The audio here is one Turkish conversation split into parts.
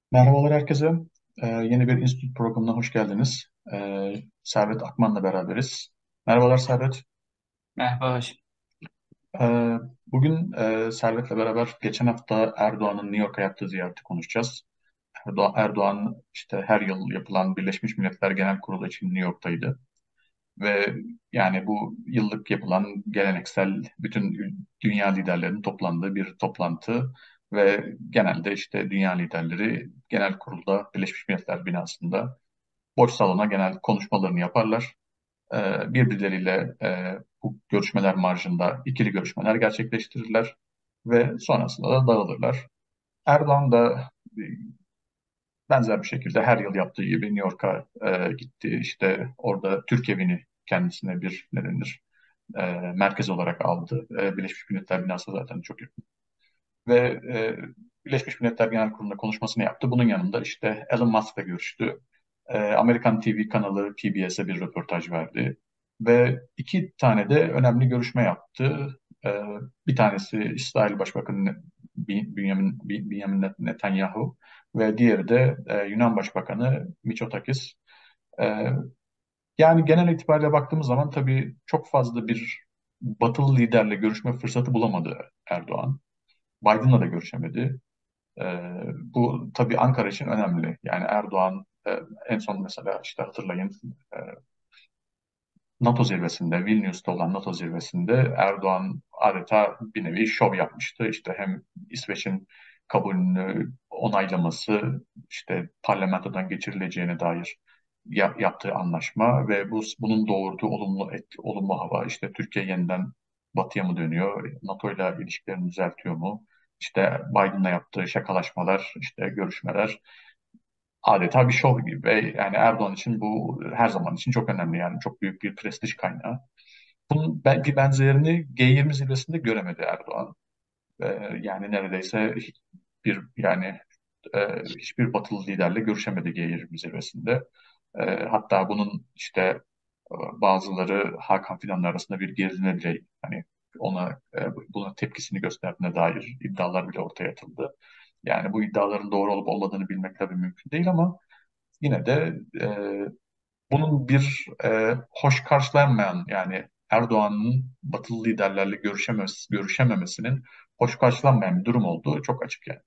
Merhabalar herkese. Yeni bir Enstitü programına hoş geldiniz. Servet Akman'la beraberiz. Merhabalar Servet. Merhaba, Ee, Bugün Servet'le beraber geçen hafta Erdoğan'ın New York'a yaptığı ziyareti konuşacağız. Erdoğan işte her yıl yapılan Birleşmiş Milletler Genel Kurulu için New York'taydı. Ve yani bu yıllık yapılan geleneksel bütün dünya liderlerinin toplandığı bir toplantı ve genelde işte dünya liderleri genel kurulda Birleşmiş Milletler binasında boş salona genel konuşmalarını yaparlar. Birbirleriyle bu görüşmeler marjında ikili görüşmeler gerçekleştirirler ve sonrasında da dağılırlar. Erdoğan da benzer bir şekilde her yıl yaptığı gibi New York'a gitti. İşte orada Türk evini kendisine bir ne denir merkez olarak aldı. Birleşmiş Milletler binası zaten çok yakın. Ve Birleşmiş Milletler Genel Kurulu'nda konuşmasını yaptı. Bunun yanında işte Elon Musk'la görüştü. Amerikan TV kanalı PBS'e bir röportaj verdi. Ve iki tane de önemli görüşme yaptı. E, Bir tanesi İsrail Başbakanı Benjamin Netanyahu ve diğeri de Yunan Başbakanı Mitsotakis. E, Yani genel itibariyle baktığımız zaman tabii çok fazla bir batılı liderle görüşme fırsatı bulamadı Erdoğan. Biden'la da görüşemedi. Bu tabii Ankara için önemli. Yani Erdoğan en son mesela işte hatırlayın NATO zirvesinde, Vilnius'ta olan NATO zirvesinde Erdoğan adeta bir nevi şov yapmıştı. İşte hem İsveç'in kabulünü onaylaması, işte parlamentodan geçirileceğine dair yaptığı anlaşma ve bunun doğurduğu olumlu hava. İşte Türkiye yeniden batıya mı dönüyor, NATO ile ilişkilerini düzeltiyor mu? İşte Biden'la yaptığı şakalaşmalar, işte görüşmeler adeta bir şov gibi ve yani Erdoğan için bu her zaman için çok önemli, yani çok büyük bir prestij kaynağı. Bunun bir benzerini G20 zirvesinde göremedi Erdoğan. Yani neredeyse hiçbir batılı liderle görüşemedi G20 zirvesinde. Hatta bunun işte bazıları Hakan Fidan'la arasında bir gerilimle bile hani buna tepkisini gösterdiğine dair iddialar bile ortaya atıldı. Yani bu iddiaların doğru olup olmadığını bilmek tabii mümkün değil ama yine de bunun bir hoş karşılanmayan, yani Erdoğan'ın batılı liderlerle görüşememesinin hoş karşılanmayan bir durum olduğu çok açık yani.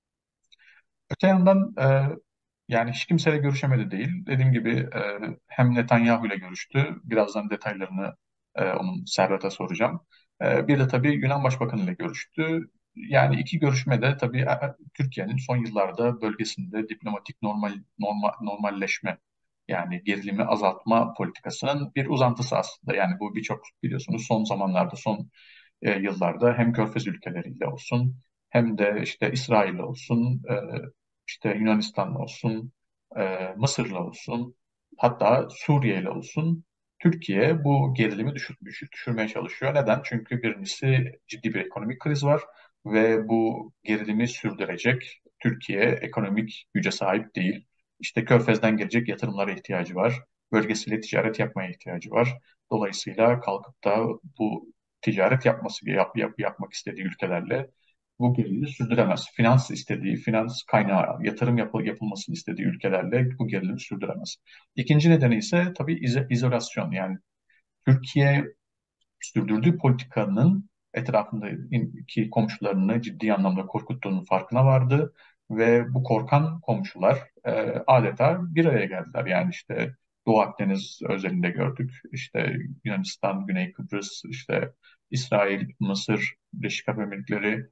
Öte yandan yani hiç kimseyle görüşemedi değil. Dediğim gibi hem Netanyahu ile görüştü. Birazdan detaylarını onun Serhat'a soracağım. Bir de tabii Yunan Başbakanı ile görüştü. Yani iki görüşme de tabii Türkiye'nin son yıllarda bölgesinde diplomatik normalleşme, yani gerilimi azaltma politikasının bir uzantısı aslında. Yani bu birçok biliyorsunuz son zamanlarda, son yıllarda hem Körfez ülkeleriyle olsun hem de işte İsrail'le olsun, işte Yunanistan'la olsun, Mısır'la olsun, hatta Suriye'yle olsun Türkiye bu gerilimi düşürmeye çalışıyor. Neden? Çünkü birincisi ciddi bir ekonomik kriz var ve bu gerilimi sürdürecek Türkiye ekonomik güce sahip değil. İşte Körfez'den gelecek yatırımlara ihtiyacı var. Bölgesiyle ticaret yapmaya ihtiyacı var. Dolayısıyla kalkıp da bu ticaret yapmak istediği ülkelerle bu gerilimi sürdüremez. Finans kaynağı, yapılmasını istediği ülkelerle bu gerilimi sürdüremez. İkinci nedeni ise tabii izolasyon. Yani Türkiye sürdürdüğü politikanın etrafındaki komşularını ciddi anlamda korkuttuğunun farkına vardı ve bu korkan komşular adeta bir araya geldiler. Yani işte Doğu Akdeniz özelinde gördük. İşte Yunanistan, Güney Kıbrıs, işte İsrail, Mısır, Birleşik Arap Emirlikleri,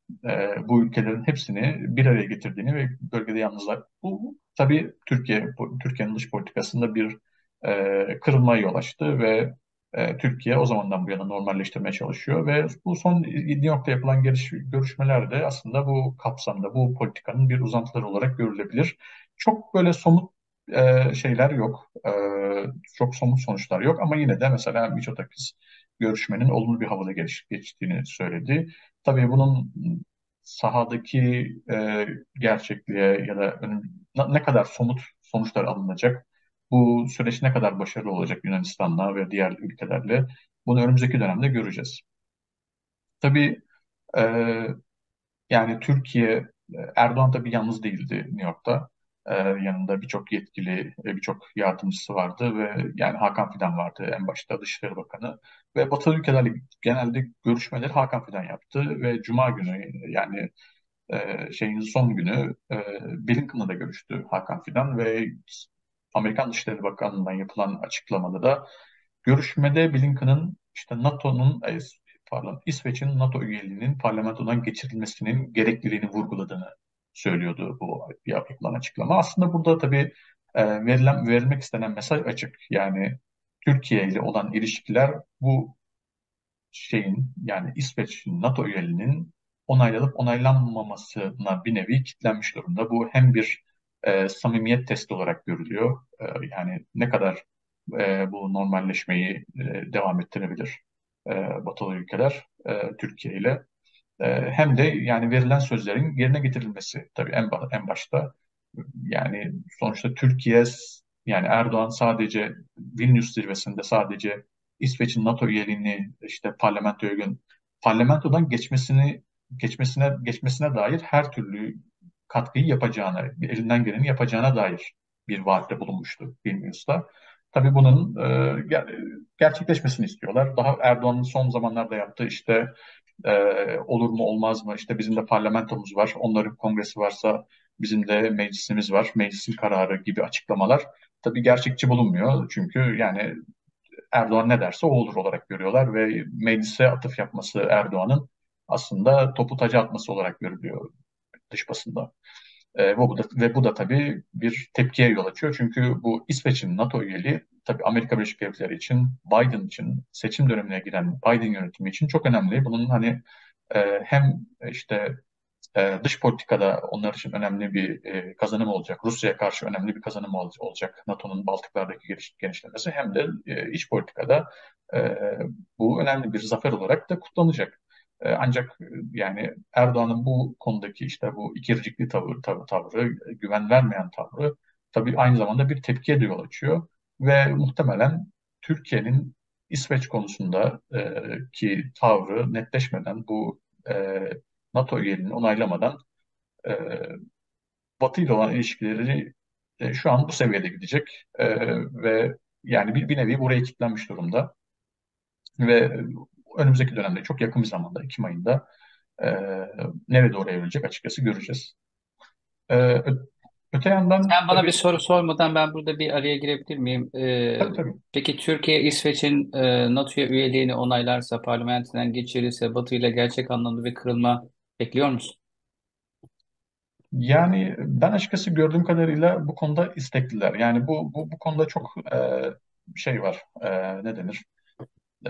bu ülkelerin hepsini bir araya getirdiğini ve bölgede yalnızlar. Bu tabii Türkiye'nin dış politikasında bir kırılmaya yol açtı ve Türkiye o zamandan bu yana normalleştirmeye çalışıyor ve bu son New York'ta yapılan görüşmeler de aslında bu kapsamda bu politikanın bir uzantıları olarak görülebilir. Çok böyle somut şeyler yok. Çok somut sonuçlar yok ama yine de mesela Mitsotakis görüşmenin olumlu bir havada geçtiğini söyledi. Tabii bunun sahadaki gerçekliğe ya da ne kadar somut sonuçlar alınacak, bu süreç ne kadar başarılı olacak Yunanistan'la ve diğer ülkelerle, bunu önümüzdeki dönemde göreceğiz. Tabii e, yani Türkiye Erdoğan tabii yalnız değildi New York'ta. Yanında birçok yetkili, birçok yardımcısı vardı ve yani Hakan Fidan vardı en başta Dışişleri Bakanı. Ve Batılı ülkelerle genelde görüşmeleri Hakan Fidan yaptı ve Cuma günü yani şeyin son günü Blinken'la da görüştü Hakan Fidan ve Amerikan Dışişleri Bakanlığı'ndan yapılan açıklamada da görüşmede Blinken'ın işte pardon, İsveç'in NATO üyeliğinin parlamentodan geçirilmesinin gerekliliğini vurguladığını söylüyordu bu yapılan açıklama. Aslında burada tabii verilmek istenen mesaj açık. Yani Türkiye ile olan ilişkiler bu yani İsveç'in NATO üyeliğinin onaylanıp onaylanmamasına bir nevi kilitlenmiş durumda. Bu hem bir samimiyet testi olarak görülüyor. Yani ne kadar bu normalleşmeyi devam ettirebilir Batılı ülkeler Türkiye ile. Hem de yani verilen sözlerin yerine getirilmesi tabii en başta. Yani sonuçta yani Erdoğan sadece Vilnius zirvesinde sadece İsveç'in NATO üyeliğini işte parlamentodan geçmesine dair her türlü katkıyı yapacağına, elinden geleni yapacağına dair bir vaatte bulunmuştu Vilnius'ta. Tabii bunun gerçekleşmesini istiyorlar. Daha Erdoğan'ın son zamanlarda yaptığı işte olur mu olmaz mı? İşte bizim de parlamentomuz var. Onların kongresi varsa bizim de meclisimiz var. Meclisin kararı gibi açıklamalar tabii gerçekçi bulunmuyor. Çünkü yani Erdoğan ne derse o olur olarak görüyorlar ve meclise atıf yapması Erdoğan'ın aslında topu taca atması olarak görülüyor dış basında. Ve bu da tabii bir tepkiye yol açıyor. Çünkü bu İsveç'in NATO üyeliği tabii Amerika Birleşik Devletleri için, Biden için, seçim dönemine giren Biden yönetimi için çok önemli. Bunun hani hem işte dış politikada onlar için önemli bir kazanım olacak. Rusya'ya karşı önemli bir kazanım olacak NATO'nun Baltıklardaki genişlemesi. Hem de iç politikada e, bu önemli bir zafer olarak da kutlanacak. Ancak yani Erdoğan'ın bu konudaki işte bu ikircikli tavrı, güven vermeyen tavrı tabii aynı zamanda bir tepkiye de yol açıyor. Ve muhtemelen Türkiye'nin İsveç konusunda ki tavrı netleşmeden bu e, NATO üyeliğini onaylamadan e, Batı ile olan ilişkileri şu an bu seviyede gidecek ve yani bir nevi buraya kilitlenmiş durumda ve önümüzdeki dönemde çok yakın bir zamanda Ekim ayında e, nereye doğru evrilecek açıkçası göreceğiz. Ö- Öte yandan Sen bana bir tabii soru sormadan ben burada bir araya girebilir miyim? tabii. Peki Türkiye İsveç'in NATO'ya üyeliğini onaylarsa, parlamentodan geçirirse Batı ile gerçek anlamda bir kırılma bekliyor musun? Yani ben açıkçası gördüğüm kadarıyla bu konuda istekliler. Yani bu konuda çok şey var. Ne denir? E,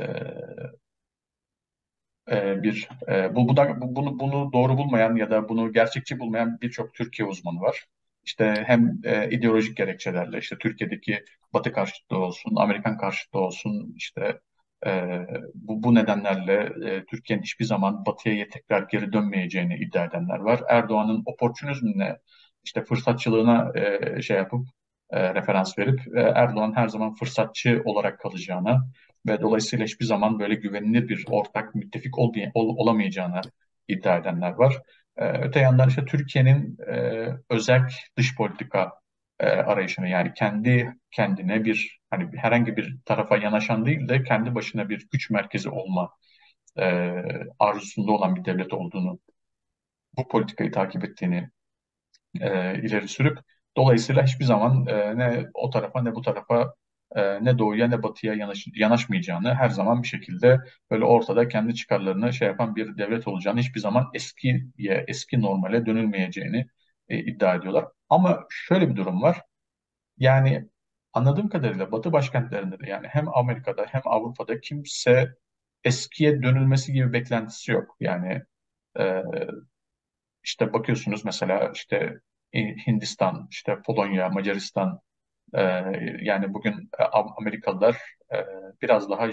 bunu doğru bulmayan ya da bunu gerçekçi bulmayan birçok Türkiye uzmanı var. İşte hem ideolojik gerekçelerle işte Türkiye'deki Batı karşıtlığı olsun, Amerikan karşıtlığı olsun işte e, bu nedenlerle Türkiye'nin hiçbir zaman Batı'ya tekrar geri dönmeyeceğini iddia edenler var. Erdoğan'ın oportunizmine işte fırsatçılığına şey yapıp referans verip Erdoğan her zaman fırsatçı olarak kalacağına ve dolayısıyla hiçbir zaman böyle güvenilir bir ortak müttefik olamayacağını iddia edenler var. Öte yandan işte Türkiye'nin özerk dış politika arayışını yani kendi kendine bir hani herhangi bir tarafa yanaşan değil de kendi başına bir güç merkezi olma e, arzusunda olan bir devlet olduğunu, bu politikayı takip ettiğini ileri sürüp dolayısıyla hiçbir zaman ne o tarafa ne bu tarafa ne doğuya ne batıya yanaşmayacağını her zaman bir şekilde böyle ortada kendi çıkarlarını şey yapan bir devlet olacağını hiçbir zaman eski normale dönülmeyeceğini iddia ediyorlar. Ama şöyle bir durum var. Yani anladığım kadarıyla Batı başkentlerinde de yani hem Amerika'da hem Avrupa'da kimse eskiye dönülmesi gibi beklentisi yok. Yani e, işte bakıyorsunuz mesela işte Hindistan, işte Polonya, Macaristan e, yani bugün Amerikalılar e, biraz daha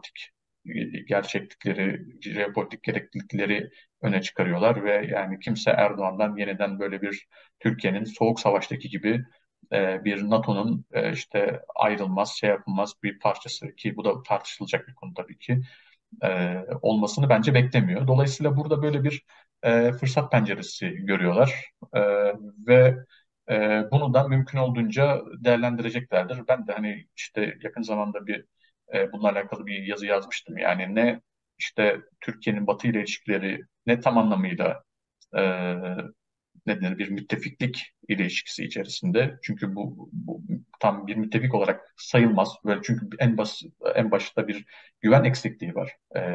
jeopolitik gereklilikleri öne çıkarıyorlar ve yani kimse Erdoğan'dan yeniden böyle bir Türkiye'nin Soğuk Savaş'taki gibi bir NATO'nun işte ayrılmaz, şey yapılmaz bir parçası ki bu da tartışılacak bir konu tabii ki. olmasını bence beklemiyor. Dolayısıyla burada böyle bir fırsat penceresi görüyorlar. Ve bunu da mümkün olduğunca değerlendireceklerdir. Ben de hani işte yakın zamanda bununla alakalı bir yazı yazmıştım. Yani ne işte Türkiye'nin Batı ile ilişkileri ne tam anlamıyla e, ne denir, bir müttefiklik ilişkisi içerisinde. Çünkü bu tam bir müttefik olarak sayılmaz. Böyle çünkü en başta bir güven eksikliği var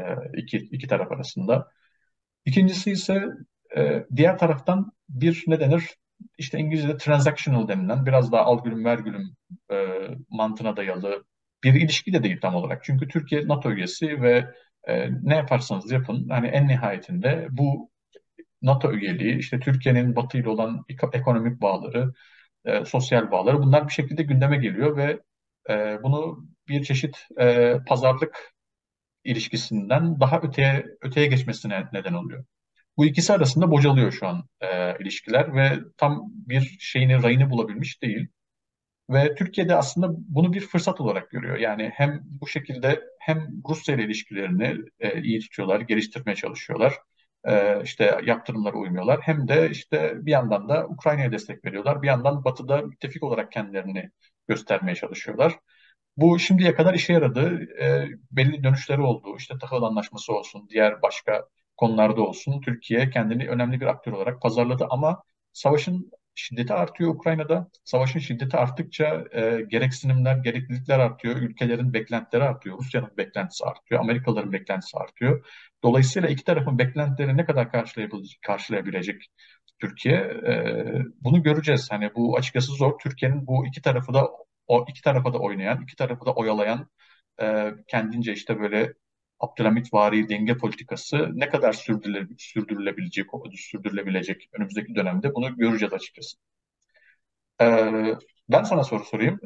iki taraf arasında. İkincisi ise diğer taraftan bir ne denir? İşte İngilizce'de transactional denilen biraz daha al gülüm ver gülüm mantığına dayalı bir ilişki de değil tam olarak. Çünkü Türkiye NATO üyesi ve ne yaparsanız yapın hani en nihayetinde bu NATO üyeliği, işte Türkiye'nin Batı ile olan ekonomik bağları, sosyal bağları bunlar bir şekilde gündeme geliyor ve bunu bir çeşit pazarlık ilişkisinden daha öteye geçmesine neden oluyor. Bu ikisi arasında bocalıyor şu an ilişkiler ve tam bir rayını bulabilmiş değil. Ve Türkiye'de aslında bunu bir fırsat olarak görüyor. Yani hem bu şekilde hem Rusya ile ilişkilerini iyi tutuyorlar, geliştirmeye çalışıyorlar. İşte yaptırımlara uymuyorlar. Hem de işte bir yandan da Ukrayna'ya destek veriyorlar. Bir yandan Batı'da müttefik olarak kendilerini göstermeye çalışıyorlar. Bu şimdiye kadar işe yaradı. Belli dönüşleri oldu. İşte tahıl anlaşması olsun, diğer başka konularda olsun. Türkiye kendini önemli bir aktör olarak pazarladı ama savaşın şiddeti artıyor Ukrayna'da. Savaşın şiddeti arttıkça gereksinimler, gereklilikler artıyor. Ülkelerin beklentileri artıyor. Rusya'nın beklentisi artıyor. Amerikalıların beklentisi artıyor. Dolayısıyla iki tarafın beklentileri ne kadar karşılayabilecek Türkiye? Bunu göreceğiz. Hani bu açıkçası zor. Türkiye'nin bu iki tarafa da oynayan, iki tarafı da oyalayan kendince işte böyle Abdülhamitvari denge politikası ne kadar sürdürülebilecek önümüzdeki dönemde bunu göreceğiz açıkçası. Ben sana soru sorayım.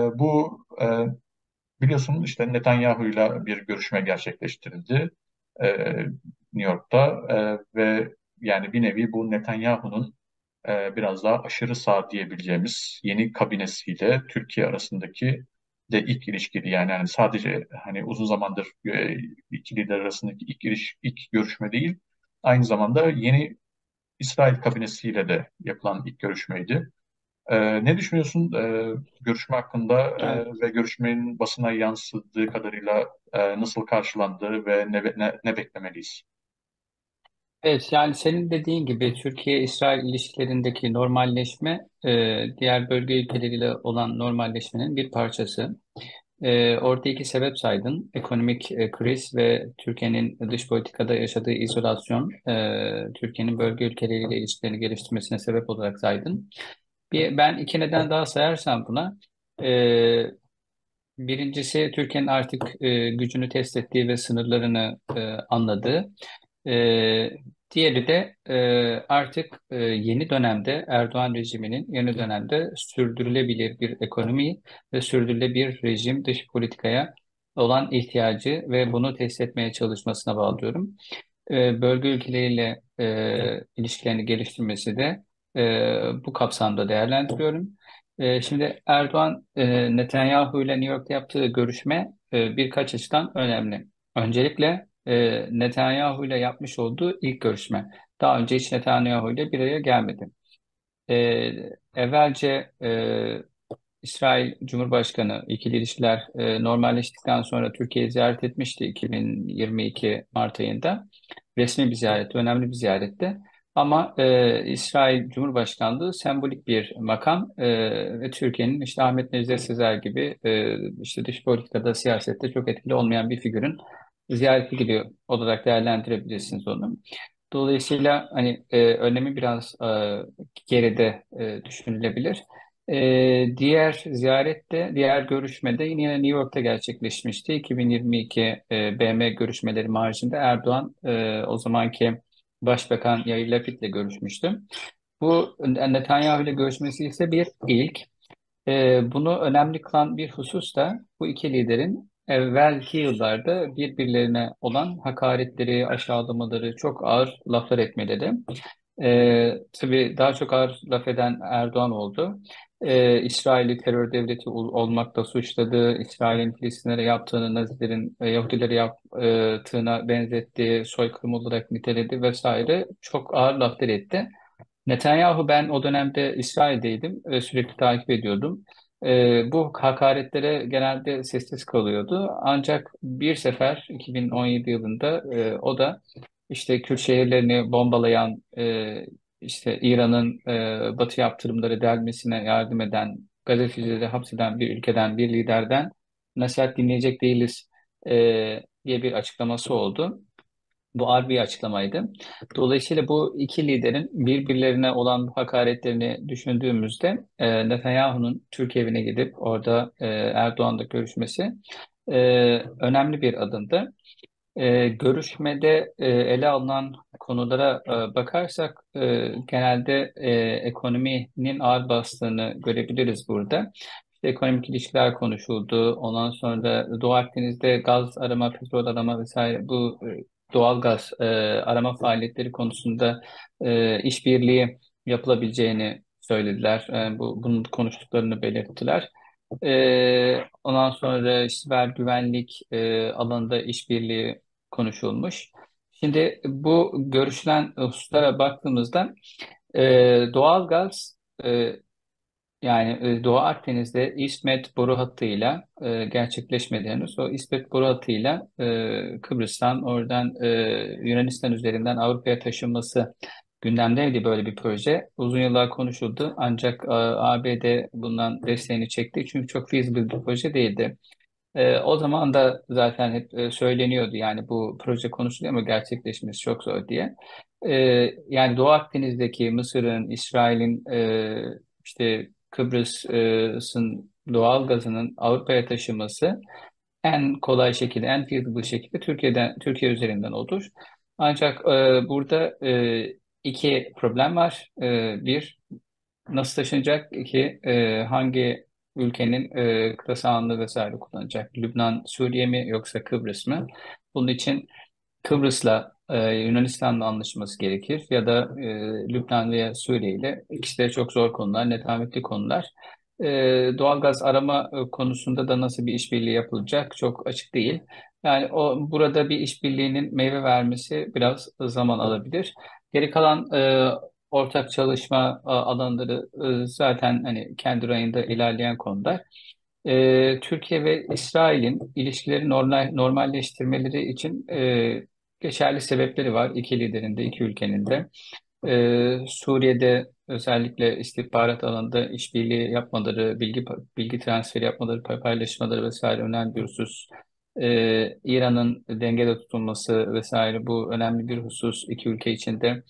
Biliyorsun işte Netanyahu'yla bir görüşme gerçekleştirildi e, New York'ta ve yani bir nevi bu Netanyahu'nun biraz daha aşırı sağ diyebileceğimiz yeni kabinesiyle Türkiye arasındaki de ilk ilişkiydi. Yani sadece hani uzun zamandır iki lider arasındaki ilk görüşme değil, aynı zamanda yeni İsrail kabinesiyle de yapılan ilk görüşmeydi. Ne düşünüyorsun görüşme hakkında Evet. ve görüşmenin basına yansıdığı kadarıyla nasıl karşılandığı ve ne beklemeliyiz? Evet, yani senin dediğin gibi Türkiye-İsrail ilişkilerindeki normalleşme diğer bölge ülkeleriyle olan normalleşmenin bir parçası. Orada iki sebep saydın. Ekonomik kriz ve Türkiye'nin dış politikada yaşadığı izolasyon, Türkiye'nin bölge ülkeleriyle ilişkilerini geliştirmesine sebep olarak saydın. Ben iki neden daha sayarsam buna, e, birincisi Türkiye'nin artık gücünü test ettiği ve sınırlarını anladığı. E, Diğeri de artık yeni dönemde Erdoğan rejiminin yeni dönemde sürdürülebilir bir ekonomi ve sürdürülebilir rejim dış politikaya olan ihtiyacı ve bunu test etmeye çalışmasına bağlıyorum. Bölge ülkeleriyle ilişkilerini geliştirmesi de bu kapsamda değerlendiriyorum. Şimdi Erdoğan Netanyahu ile New York'ta yaptığı görüşme birkaç açıdan önemli. Öncelikle Netanyahu ile yapmış olduğu ilk görüşme. Daha önce hiç Netanyahu ile bir araya gelmedi. E, Evvelce İsrail Cumhurbaşkanı ikili ilişkiler normalleştikten sonra Türkiye'yi ziyaret etmişti 2022 Mart ayında. Resmi bir ziyaretti, önemli bir ziyaretti. Ama İsrail Cumhurbaşkanlığı sembolik bir makam ve Türkiye'nin işte Ahmet Necdet Sezer gibi işte dış politikada, siyasette çok etkili olmayan bir figürün ziyareti gibi olarak değerlendirebilirsiniz onu. Dolayısıyla hani önemi biraz geride düşünülebilir. Diğer görüşmede yine New York'ta gerçekleşmişti. 2022 BM görüşmeleri marjında Erdoğan o zamanki Başbakan Yair Lapid'le görüşmüştü. Bu Netanyahu ile görüşmesi ise bir ilk. Bunu önemli kılan bir husus da bu iki liderin evvelki yıllarda birbirlerine olan hakaretleri, aşağılamaları, çok ağır laflar etmeleri. Tabii daha çok ağır laf eden Erdoğan oldu. İsrail'i terör devleti olmakla suçladı. İsrail'in Filistinlere yaptığını Nazilerin Yahudilere yaptığına benzetti, soykırım olarak niteledi vesaire. Çok ağır laflar etti. Netanyahu, ben o dönemde İsrail'deydim ve sürekli takip ediyordum. Bu hakaretlere genelde sessiz kalıyordu. Ancak bir sefer 2017 yılında o da işte Kürt şehirlerini bombalayan, işte İran'ın Batı yaptırımları delmesine yardım eden, gazetecileri hapseden bir ülkeden, bir liderden nasihat dinleyecek değiliz e, diye bir açıklaması oldu. Bu ağır bir açıklamaydı. Dolayısıyla bu iki liderin birbirlerine olan bu hakaretlerini düşündüğümüzde Netanyahu'nun Türk evine gidip orada Erdoğan'la görüşmesi e, önemli bir adımdı. Görüşmede ele alınan konulara bakarsak genelde ekonominin ağır bastığını görebiliriz burada. İşte ekonomik ilişkiler konuşuldu. Ondan sonra da Doğu Akdeniz'de gaz arama, petrol arama vesaire bu doğal gaz arama faaliyetleri konusunda işbirliği yapılabileceğini söylediler. Bunun konuştuklarını belirttiler. Ondan sonra siber güvenlik alanında işbirliği konuşulmuş. Şimdi bu görüşülen hususlara baktığımızda doğalgaz yani Doğu Akdeniz'de İsmet boru hattıyla gerçekleşmedi henüz. O İsmet boru hattıyla Kıbrıs'tan oradan Yunanistan üzerinden Avrupa'ya taşınması gündemdeydi, böyle bir proje. Uzun yıllar konuşuldu ancak ABD bundan desteğini çekti çünkü çok feasible bir proje değildi. O zaman da zaten hep söyleniyordu yani bu proje konuşuluyor ama gerçekleşmesi çok zor diye. E, Yani Doğu Akdeniz'deki Mısır'ın, İsrail'in işte Kıbrıs'ın doğal gazının Avrupa'ya taşıması en kolay şekilde, en feasible şekilde Türkiye üzerinden olur. Ancak burada iki problem var. Bir, nasıl taşınacak? İki, hangi ülkenin kıta sahanlığı vesaire kullanacak? Lübnan, Suriye mi yoksa Kıbrıs mı? Bunun için Kıbrıs'la Yunanistan'la anlaşması gerekir ya da Lübnan veya Suriye ile, ikisi de çok zor konular, netametli konular. E, Doğalgaz arama konusunda da nasıl bir işbirliği yapılacak çok açık değil. Yani burada bir işbirliğinin meyve vermesi biraz zaman alabilir. Geri kalan ortak çalışma alanları zaten hani kendi rayında ilerleyen konular. Türkiye ve İsrail'in ilişkileri normalleştirmeleri için geçerli sebepleri var. İki liderin de, iki ülkenin de. Suriye'de özellikle istihbarat alanında işbirliği yapmaları, bilgi transferi yapmaları, paylaşmaları vesaire önemli bir husus. İran'ın dengede tutulması vesaire bu önemli bir husus iki ülke içinde.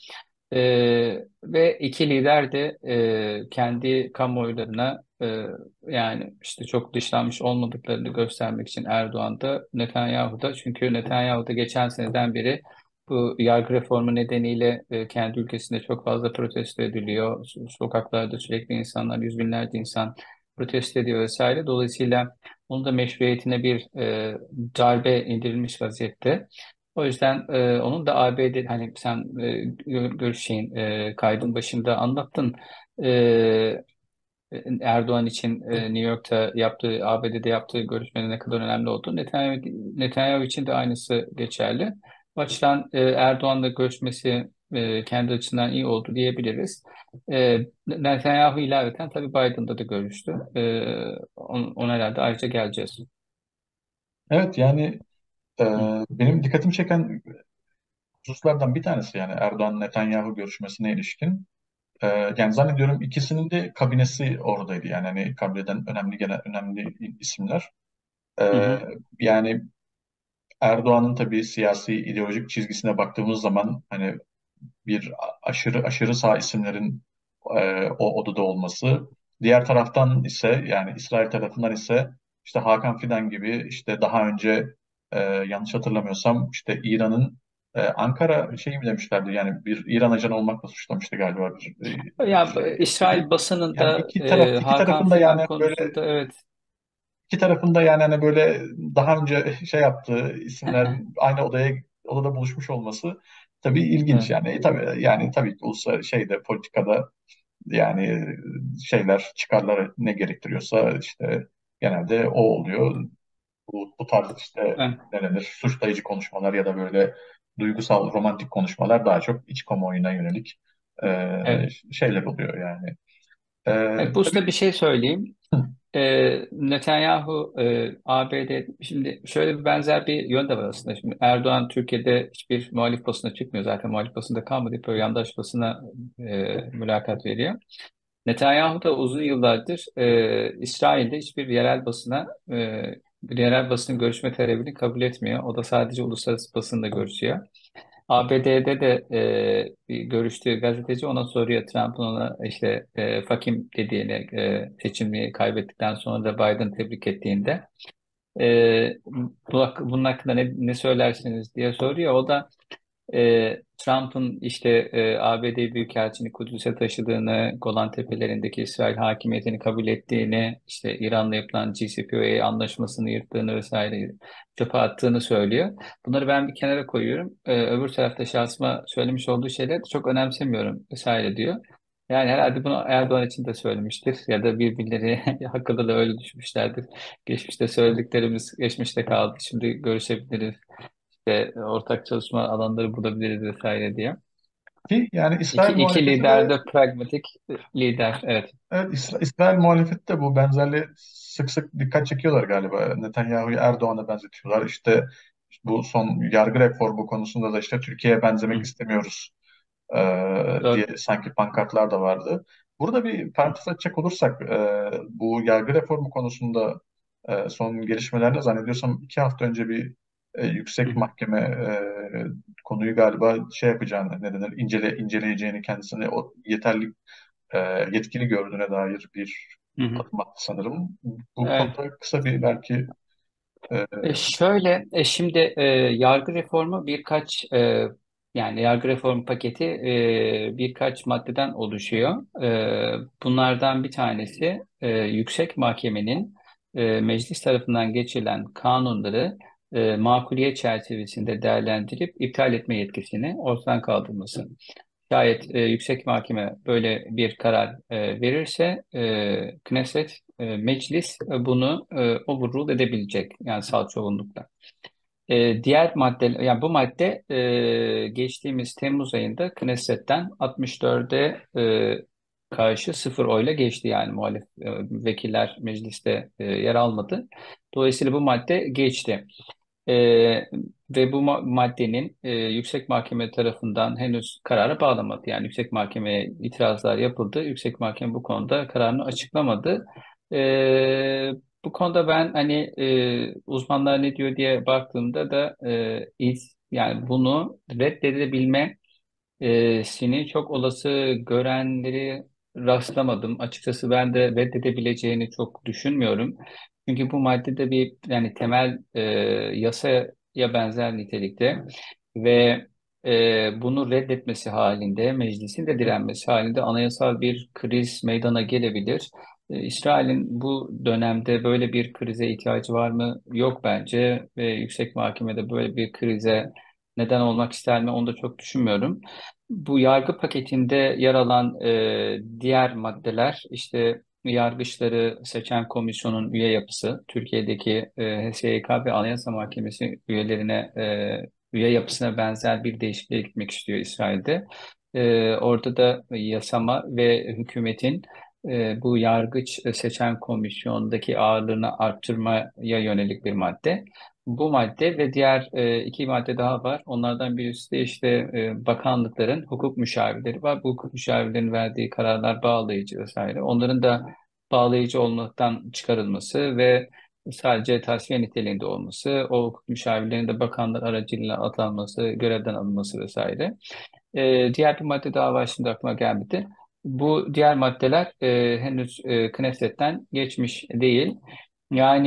Ve iki lider de kendi kamuoylarına yani işte çok dışlanmış olmadıklarını göstermek için Erdoğan da Netanyahu da, çünkü Netanyahu da geçen seneden beri bu yargı reformu nedeniyle kendi ülkesinde çok fazla protesto ediliyor. Sokaklarda sürekli insanlar, yüz binlerce insan protesto ediyor vesaire. Dolayısıyla onun da meşruiyetine bir darbe indirilmiş vaziyette. O yüzden onun da ABD, hani sen kaydın başında anlattın. E, Erdoğan için New York'ta yaptığı, ABD'de yaptığı görüşmenin ne kadar önemli olduğu, Netanyahu için de aynısı geçerli. Bu açıdan Erdoğan'la görüşmesi kendi açısından iyi oldu diyebiliriz. Netanyahu ilaveten tabii Biden'da da görüştü. Ona herhalde ayrıca geleceğiz. Evet, yani e, Hı benim dikkatimi çeken hususlardan bir tanesi yani Erdoğan-Netanyahu görüşmesine ilişkin. Yani zannediyorum ikisinin de kabinesi oradaydı. Yani hani kabineden önemli isimler. hı Ee, hı. Yani Erdoğan'ın tabii siyasi ideolojik çizgisine baktığımız zaman hani bir aşırı sağ isimlerin o odada olması. Diğer taraftan ise yani İsrail tarafından ise işte Hakan Fidan gibi işte daha önce yanlış hatırlamıyorsam işte İran'ın Ankara şey mi demişlerdi yani bir İran ajanı olmakla suçlamıştı galiba bir Ya şey İsrail yetkili. Yani basınında iki Hakan tarafında Fidan yani böyle konusunda evet. iki tarafında yani hani böyle daha önce şey yaptığı isimler aynı odada buluşmuş olması tabii ilginç Evet, yani. Tabii ki şeyde politikada yani şeyler çıkarlar ne gerektiriyorsa işte genelde o oluyor. Bu tarz işte evet, ne denir suçlayıcı konuşmalar ya da böyle duygusal romantik konuşmalar daha çok iç kamuoyuna yönelik evet. şeyler oluyor yani. Evet, bu usta Tabii. bir şey söyleyeyim. Hı, Netanyahu ABD şimdi şöyle bir benzer bir yön de var aslında. Şimdi Erdoğan Türkiye'de hiçbir muhalif basına çıkmıyor. Zaten muhalif basında kalmadı. Hep böyle yandaş basına mülakat veriyor. Netanyahu da uzun yıllardır İsrail'de hiçbir yerel basına bir yerel basının görüşme talebini kabul etmiyor. O da sadece uluslararası basında görüşüyor. ABD'de de bir görüştüğü gazeteci ona soruyor. Trump'ın ona işte fakim dediğini seçimi kaybettikten sonra da Biden tebrik ettiğinde bunun hakkında ne söylersiniz diye soruyor. O da Trump'ın işte ABD Büyükelçini Kudüs'e taşıdığını, Golan Tepelerindeki İsrail hakimiyetini kabul ettiğini, işte İran'la yapılan JCPOA anlaşmasını yırttığını vesaire çöpe attığını söylüyor. Bunları ben bir kenara koyuyorum. Öbür tarafta şahsıma söylemiş olduğu şeyleri de çok önemsemiyorum vesaire diyor. Yani herhalde bunu Erdoğan için de söylemiştir ya da birbirleri hakkında öyle düşmüşlerdir. Geçmişte söylediklerimiz geçmişte kaldı. Şimdi görüşebiliriz işte ortak çalışma alanları bulabiliriz vesaire diye. ki yani İki lider de pragmatik lider. Evet. evet, İsrail muhalefeti de bu benzerliğe sık sık dikkat çekiyorlar galiba. Netanyahu'yu Erdoğan'a benzetiyorlar. İşte bu son yargı reformu konusunda da işte Türkiye'ye benzemek Hı, istemiyoruz diye doğru. sanki pankartlar da vardı. Burada bir parantez açacak olursak bu yargı reformu konusunda son gelişmelerde zannediyorsam 2 hafta önce bir Hı, yüksek hı, mahkeme konuyu galiba şey yapacağını, ne denir, inceleyeceğini kendisine o e, yetkili gördüğüne dair bir hı, hı. adım attı sanırım. Bu Evet. konuda kısa bir belki e, Şöyle şimdi yargı reformu yani yargı reformu paketi birkaç maddeden oluşuyor. Bunlardan bir tanesi yüksek mahkemenin meclis tarafından geçirilen kanunları makuliyet çerçevesinde değerlendirip iptal etme yetkisini ortadan kaldırması. Şayet yüksek mahkeme böyle bir karar verirse Knesset, meclis bunu overrule edebilecek yani salt çoğunlukla. Diğer madde, yani bu madde geçtiğimiz Temmuz ayında Knesset'ten 64'e karşı sıfır oyla geçti yani muhalif vekiller mecliste yer almadı. Dolayısıyla bu madde geçti. Ee, ve bu maddenin Yüksek Mahkeme tarafından henüz karara bağlamadı. Yani Yüksek Mahkemeye itirazlar yapıldı. Yüksek Mahkeme bu konuda kararını açıklamadı. Ee, bu konuda ben hani uzmanlar ne diyor diye baktığımda da yani bunu reddedebilme sini çok olası görenleri rastlamadım. Açıkçası ben de reddedebileceğini çok düşünmüyorum. Çünkü bu maddede bir yani temel yasaya benzer nitelikte ve bunu reddetmesi halinde, meclisin de direnmesi halinde anayasal bir kriz meydana gelebilir. İsrail'in bu dönemde böyle bir krize ihtiyacı var mı? Yok bence ve Yüksek Mahkeme'de böyle bir krize neden olmak ister mi? Onu da çok düşünmüyorum. Bu yargı paketinde yer alan diğer maddeler işte yargıçları seçen komisyonun üye yapısı, Türkiye'deki HSYK ve Anayasa Mahkemesi üyelerine üye yapısına benzer bir değişikliğe gitmek istiyor İsrail'de. Orada da yasama ve hükümetin bu yargıç seçen komisyondaki ağırlığını arttırmaya yönelik bir madde. Bu madde ve diğer iki madde daha var. Onlardan birisi de işte bakanlıkların hukuk müşavirleri var. Bu hukuk müşavirlerin verdiği kararlar bağlayıcı vesaire. Onların da bağlayıcı olmaktan çıkarılması ve sadece tasfiye niteliğinde olması, o hukuk müşavirlerin de bakanlar aracılığıyla atanması, görevden alınması vesaire. Diğer bir madde daha var şimdi aklıma gelmedi. Bu diğer maddeler henüz Knesset'ten geçmiş değil. Yani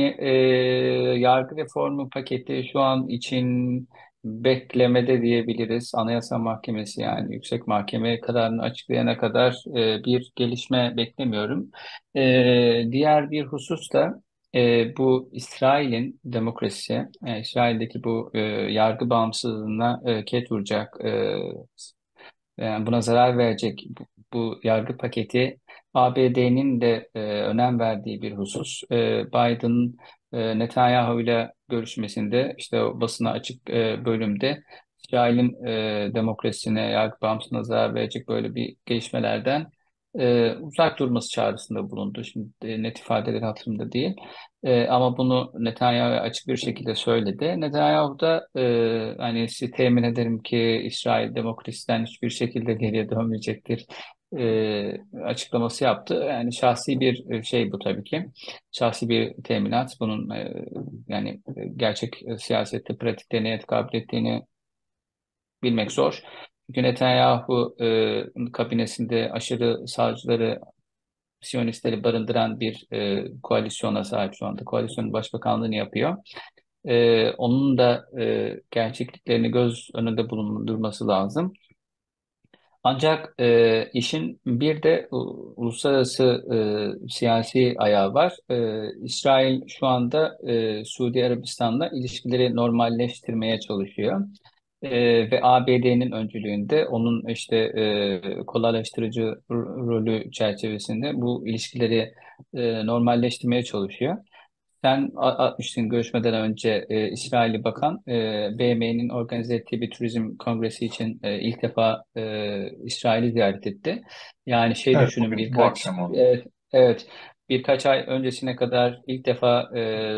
yargı reformu paketi şu an için beklemede diyebiliriz. Anayasa Mahkemesi yani Yüksek Mahkeme kararını açıklayana kadar bir gelişme beklemiyorum. Diğer bir husus da bu İsrail'in demokrasisi, İsrail'deki bu yargı bağımsızlığına ket vuracak, yani buna zarar verecek bu yargı paketi ABD'nin de önem verdiği bir husus. Biden Netanyahu ile görüşmesinde işte o basına açık bölümde İsrail'in demokrasisine, yargı bağımsızlığına zarar verecek böyle bir gelişmelerden uzak durması çağrısında bulundu. Şimdi net ifadeleri hatırımda değil. Ama bunu Netanyahu'ya açık bir şekilde söyledi. Netanyahu da hani sizi temin ederim ki İsrail demokrasiden hiçbir şekilde geriye dönmeyecektir açıklaması yaptı. Yani şahsi bir şey bu tabii ki. Şahsi bir teminat. Bunun yani gerçek siyasette, pratikte neye tekabül ettiğini bilmek zor. Çünkü Netanyahu kabinesinde aşırı sağcıları, Siyonistleri barındıran bir koalisyona sahip şu anda. Koalisyonun başbakanlığını yapıyor. Onun da gerçekliklerini göz önünde bulundurması lazım. Ancak işin bir de uluslararası siyasi ayağı var. İsrail şu anda Suudi Arabistan'la ilişkileri normalleştirmeye çalışıyor. Ve ABD'nin öncülüğünde onun işte kolaylaştırıcı rolü çerçevesinde bu ilişkileri normalleştirmeye çalışıyor. Sen atmıştın görüşmeden önce İsrailli Bakan BM'nin organize ettiği bir turizm kongresi için ilk defa İsrail'i ziyaret etti. Yani şey Evet, düşünün bugün bu birkaç akşam oldu. evet, evet birkaç ay öncesine kadar ilk defa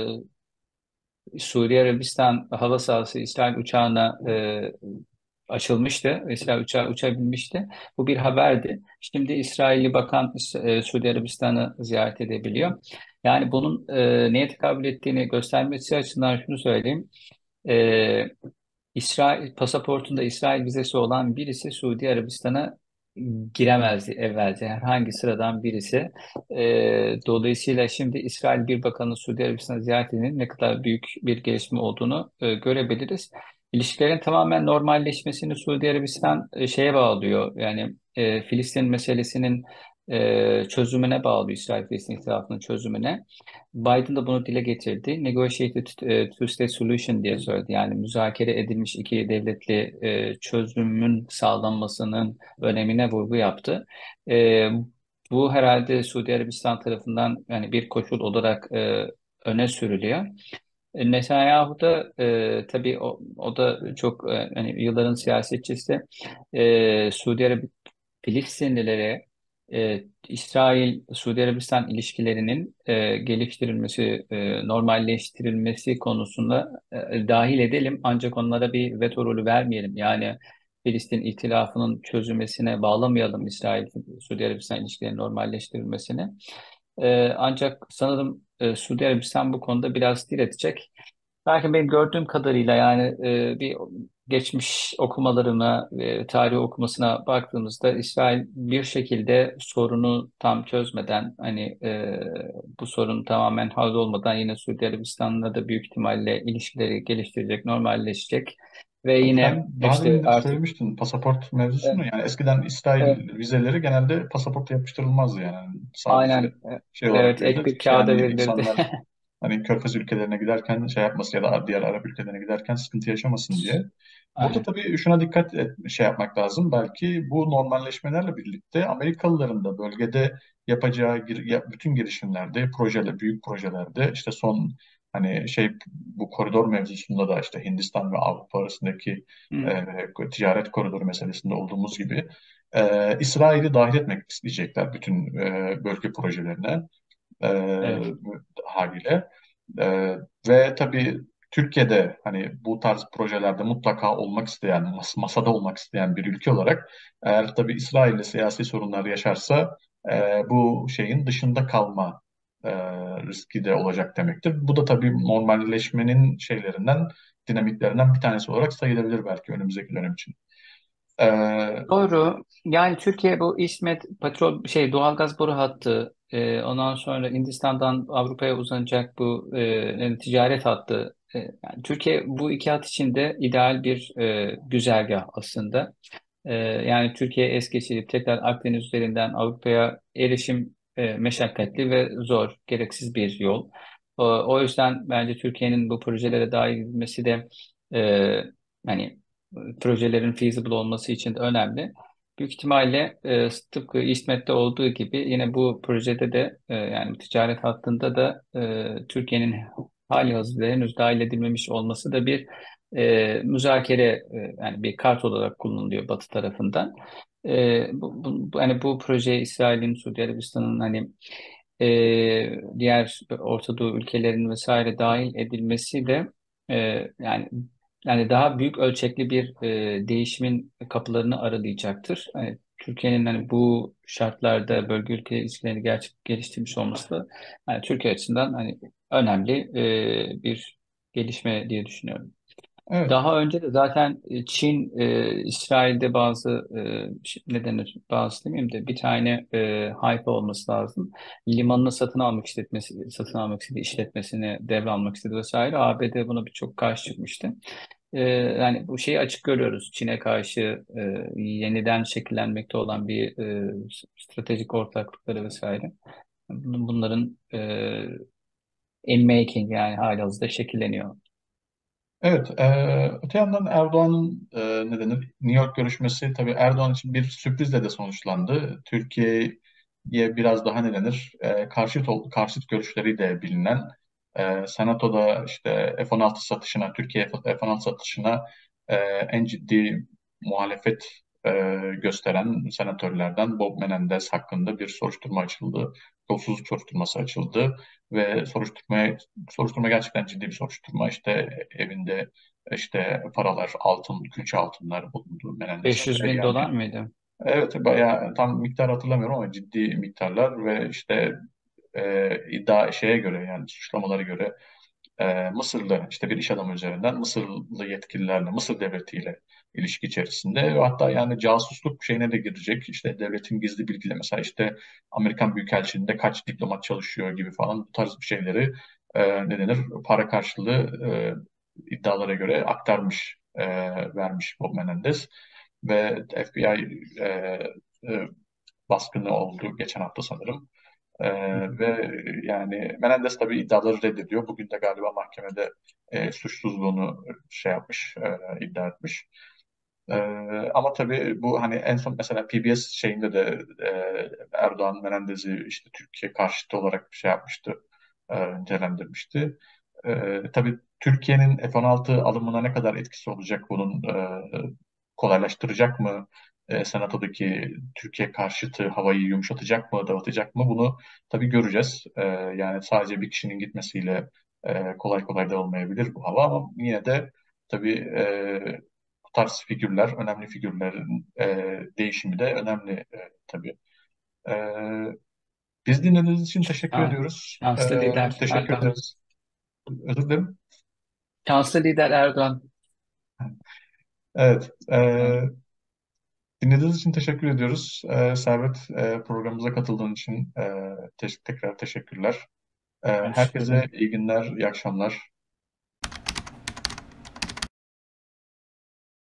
Suudi Arabistan hava sahası İsrail uçağına açılmıştı. İsrail uçağı uçabilmişti. Bu bir haberdi. Şimdi İsrailli bakan Suudi Arabistan'ı ziyaret edebiliyor. Yani bunun neye tekabül ettiğini göstermesi açısından şunu söyleyeyim. E, İsrail pasaportunda İsrail vizesi olan birisi Suudi Arabistan'a giremezdi evvelce herhangi sıradan birisi. Dolayısıyla şimdi İsrail bir bakanın Suudi Arabistan'a ziyaretinin ne kadar büyük bir gelişme olduğunu görebiliriz. İlişkilerin tamamen normalleşmesini Suudi Arabistan şeye bağlıyor. Yani Filistin meselesinin çözümüne bağlıyor, İsrail-Filistin ihtilafının çözümüne. Biden da bunu dile getirdi. Negotiated Two-State Solution diye söyledi. Yani müzakere edilmiş iki devletli çözümün sağlanmasının önemine vurgu yaptı. E, Bu herhalde Suudi Arabistan tarafından yani bir koşul olarak öne sürülüyor. Netanyahu da tabii o da çok hani yılların siyasetçisi. Suudi Arabistan Filistinlilere İsrail-Suudi Arabistan ilişkilerinin geliştirilmesi, normalleştirilmesi konusunda dahil edelim. Ancak onlara bir veto rolü vermeyelim. Yani Filistin ihtilafının çözülmesine bağlamayalım İsrail-Suudi Arabistan ilişkilerinin normalleştirilmesine. Ancak sanırım Suudi Arabistan bu konuda biraz diretecek. Belki benim gördüğüm kadarıyla yani bir geçmiş okumalarına, tarih okumasına baktığımızda İsrail bir şekilde sorunu tam çözmeden hani bu sorun tamamen hallolmadan yine Suudi Arabistan'la da büyük ihtimalle ilişkileri geliştirecek, normalleşecek ve yine Sen daha işte demin de artık söylemiştin pasaport e, mevzusunu. Yani eskiden e, İsrail vizeleri genelde pasaporta yapıştırılmazdı yani. Sadece aynen şey olarak evet ek verilir bir ki kağıda yani verilirdi. insanlar hani Körfez ülkelerine giderken şey yapması ya da diğer Arap ülkelerine giderken sıkıntı yaşamasın diye. Burada Aynen. tabii şuna dikkat şey yapmak lazım. Belki bu normalleşmelerle birlikte Amerikalıların da bölgede yapacağı bütün girişimlerde, büyük projelerde işte son hani şey bu koridor mevzusunda da işte Hindistan ve Avrupa arasındaki Hı, ticaret koridoru meselesinde olduğumuz gibi İsrail'i dahil etmek isteyecekler bütün bölge projelerine e, evet. haliyle. E, Ve tabii Türkiye'de hani bu tarz projelerde mutlaka olmak isteyen, masada olmak isteyen bir ülke olarak eğer tabii İsrail'le siyasi sorunlar yaşarsa bu şeyin dışında kalma e, riski de olacak demektir. Bu da tabii normalleşmenin şeylerinden, dinamiklerinden bir tanesi olarak sayılabilir belki önümüzdeki dönem için. E, Doğru. Yani Türkiye bu İsmet petrol şey doğalgaz boru hattı ondan sonra Hindistan'dan Avrupa'ya uzanacak bu ticaret hattı. Yani Türkiye bu iki hat için de ideal bir güzergah aslında. Yani Türkiye es geçilip tekrar Akdeniz üzerinden Avrupa'ya erişim meşakkatli ve zor, gereksiz bir yol. O yüzden bence Türkiye'nin bu projelere dahil edilmesi de e, hani projelerin feasible olması için de önemli. Büyük ihtimalle tıpkı İSMET'te olduğu gibi yine bu projede de yani ticaret hattında da Türkiye'nin hali hazırda henüz dahil edilmemiş olması da bir müzakere yani bir kart olarak kullanılıyor Batı tarafından. Hani bu projeye İsrail'in, Suudi Arabistan'ın hani diğer Orta Doğu ülkelerinin vesaire dahil edilmesi de e, yani daha büyük ölçekli bir değişimin kapılarını aralayacaktır. Yani Türkiye'nin hani bu şartlarda bölge ülke ilişkilerini geliştirmiş olması da yani Türkiye açısından hani önemli bir gelişme diye düşünüyorum. Evet. Daha önce de zaten Çin, İsrail'de bazı ne denir, bazı demeyeyim de bir tane hype olması lazım. Limanını satın almak istedi, işletmesini devralmak istedi vesaire. ABD buna birçok karşı çıkmıştı. Yani bu şeyi açık görüyoruz. Çin'e karşı yeniden şekillenmekte olan bir stratejik ortaklıkları vesaire. Bunların in making yani halihazırda şekilleniyor. Evet, öte yandan Erdoğan'ın ne denir, New York görüşmesi tabii Erdoğan için bir sürprizle de sonuçlandı. Türkiye'ye biraz daha ne denir, karşıt görüşleri de bilinen, Senato'da işte F-16 satışına, Türkiye F-16 satışına e, en ciddi muhalefet e, gösteren senatörlerden Bob Menendez hakkında bir soruşturma açıldı. Yolsuzluk soruşturması açıldı ve soruşturma gerçekten ciddi bir soruşturma. İşte evinde işte paralar, altın, külçe altınlar bulundu 500 Menendez'in ve bin yani dolar mıydı? evet bayağı tam miktar hatırlamıyorum ama ciddi miktarlar ve işte iddia şeye göre yani suçlamalara göre Mısırlı işte bir iş adamı üzerinden Mısırlı yetkililerle, Mısır devletiyle ilişki içerisinde ve hatta yani casusluk şeyine de girecek. İşte devletin gizli bilgileri mesela işte Amerikan Büyükelçiliğinde kaç diplomat çalışıyor gibi falan bu tarz bir şeyleri ne denir para karşılığı iddialara göre aktarmış, vermiş Bob Menendez ve FBI e, baskını oldu geçen hafta sanırım. Hı hı. Ve yani Menendez tabii iddiaları reddediyor. Bugün de galiba mahkemede suçsuzluğunu şey yapmış, iddia etmiş. Ee, Ama tabii bu hani en son mesela PBS şeyinde de Erdoğan Menendez'i işte Türkiye karşıtı olarak bir şey yapmıştı, nitelendirmişti. Tabii Türkiye'nin F-16 alımına ne kadar etkisi olacak bunun kolaylaştıracak mı? Senato'daki Türkiye karşıtı havayı yumuşatacak mı, dağıtacak mı? Bunu tabii göreceğiz. Yani sadece bir kişinin gitmesiyle kolay kolay da olmayabilir bu hava ama yine de tabii bu tarz figürler, önemli figürlerin değişimi de önemli tabii. E, Biz dinlediğiniz için teşekkür ediyoruz. Şanslı lider Teşekkür Erdoğan. ederiz. Özür dilerim. Şanslı lider Erdoğan. Evet. Tamam. Dinlediğiniz için teşekkür ediyoruz. Servet, programımıza katıldığın için tekrar teşekkürler. Ben teşekkür Herkese ederim. iyi günler, iyi akşamlar.